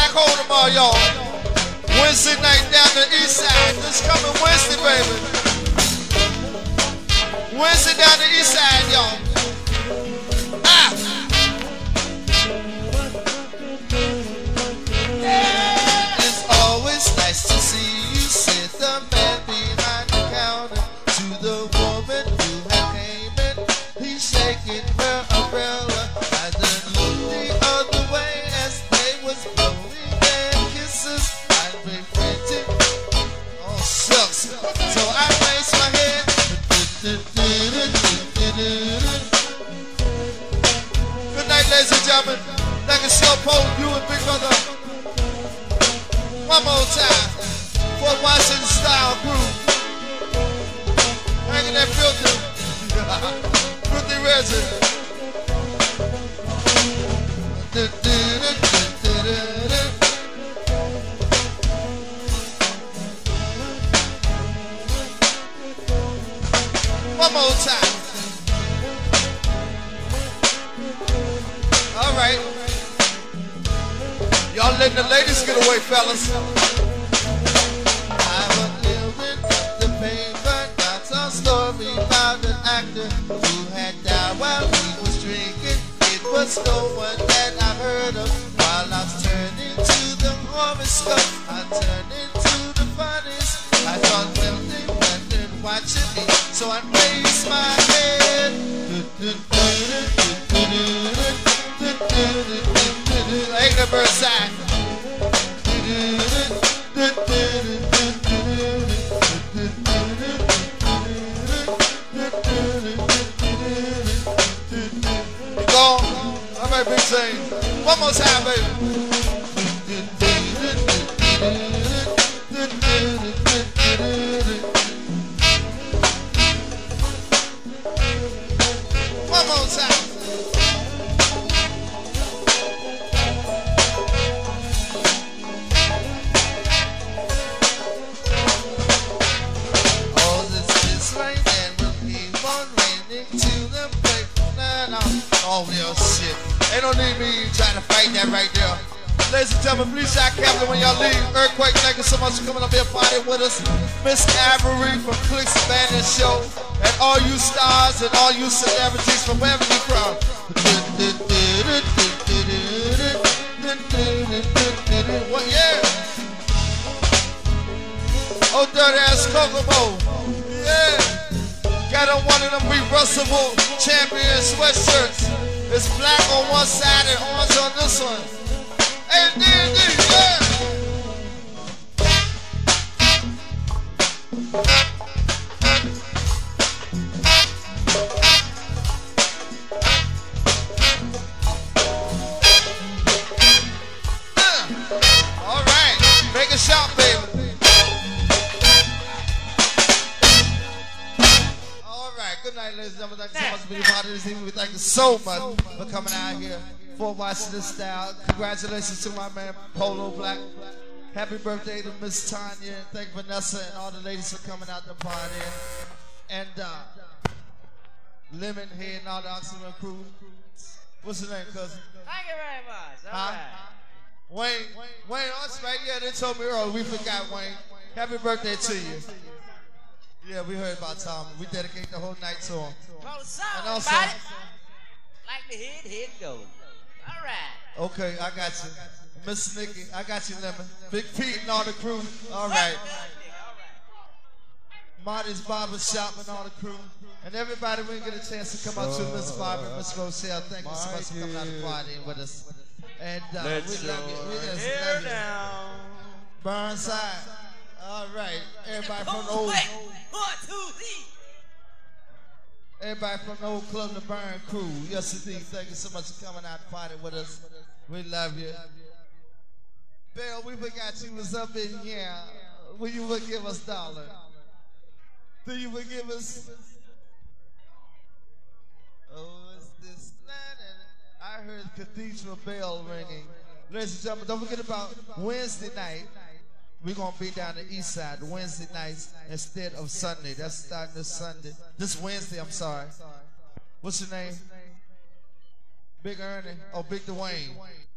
back home tomorrow, y'all. Wednesday night down the east side. This coming Wednesday, baby. Wednesday down the east side, y'all. Ah! Yeah. It's always nice to see you sit the man behind the counter to the woman who had came in. He's shaking her umbrella. I then looked the other way as they was blowing their kisses. I regretted. Oh, shucks. So I raised my head. Good night, ladies and gentlemen. Like a show Pope, you and Big Brother. One more time. Fort Washington style groove. Hanging that filter. Filthy resin. One more time. All right. Y'all letting the ladies get away, fellas. I was living the paper, got some story about an actor who had died while he was drinking. It was no one that I heard of. While I was turning to the horoscope, I turned into the funniest. I thought, well, they weren't watching me, so I raised my head. Ain't the bird side. You gone? All right, Big Zane. One more time, baby. One more time. Oh, this rain and will keep on raining till the break of night. Oh, real shit. Ain't no need me trying to fight that right there. Ladies and gentlemen, please shout Captain when y'all leave. Earthquake, thank you so much for coming up here partying with us. Miss Avery from Clicks Abandoned Show. And all you stars and all you celebrities from wherever you from. What, yeah? Oh, dirty ass Kokomo. Yeah. Got on one of them reversible champion sweatshirts. It's black on one side and orange on this one. Hey, D&D, yeah. All right, make a shot, baby. All right, good night, ladies and gentlemen. Thank you so much for being part of this evening. We thank you so much for coming out here. Fort Washington style. Congratulations to my man Polo Black. Happy birthday to Miss Tanya, and thank Vanessa and all the ladies for coming out to party. And Lemonhead and all the Oxygen crew. What's your name, cousin? Thank you very much. All right. Wayne, that's right. Yeah, they told me earlier. We forgot Wayne. Happy birthday to you. Yeah, we heard about Tom. We dedicate the whole night to him. Roll the song, And also, like the head go. All right. okay, I got you. Miss Nikki, I got you, Lemon. Big Pete and all the crew. All right. Marty's Barber Shop and all the crew. And everybody, we get a chance to come out to Miss Barbara and Miss Rochelle. Thank you so much for coming out and partying with us. And we love you. We just love you. Burnside. All right. Everybody from the old... 1, 2, 3. Everybody from the old Club the Burn crew. Yes, indeed. Thank you so much for coming out and partying with us. We love you. Bill, we forgot you was up in here. Will you forgive us, darling? Do you forgive us? Oh, it's this land. I heard cathedral bell ringing. Ladies and gentlemen, don't forget about Wednesday night. We're going to be down the east side Wednesday nights instead of Sunday. That's starting this Sunday. This Wednesday, I'm sorry. What's your name? Big Ernie. Oh, Big Dwayne.